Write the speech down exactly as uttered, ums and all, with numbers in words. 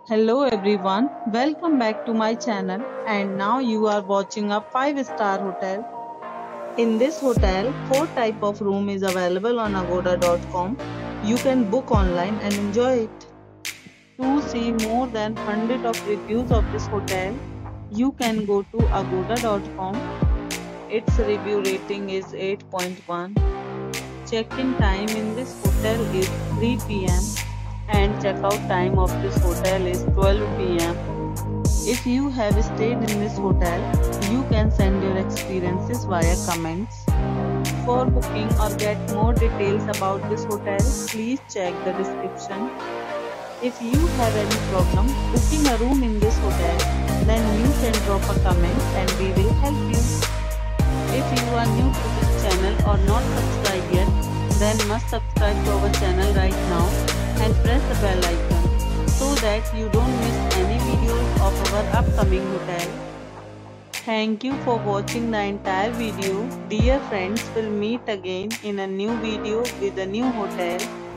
Hello everyone, welcome back to my channel and now you are watching a five star hotel. In this hotel, four type of room is available on agoda dot com. You can book online and enjoy it. To see more than one hundred of reviews of this hotel, you can go to agoda dot com. Its review rating is eight point one. Check-in time in this hotel is three p m and check-out time of this hotel is twelve p m. If you have stayed in this hotel, you can send your experiences via comments. For booking or get more details about this hotel, please check the description. If you have any problem booking a room in this hotel, then you can drop a comment and we will help you. If you are new to this channel or not subscribed yet, then must subscribe to our channel right now and press the bell icon so that you don't miss any videos of our upcoming hotel. Thank you for watching the entire video. Dear friends, will meet again in a new video with a new hotel.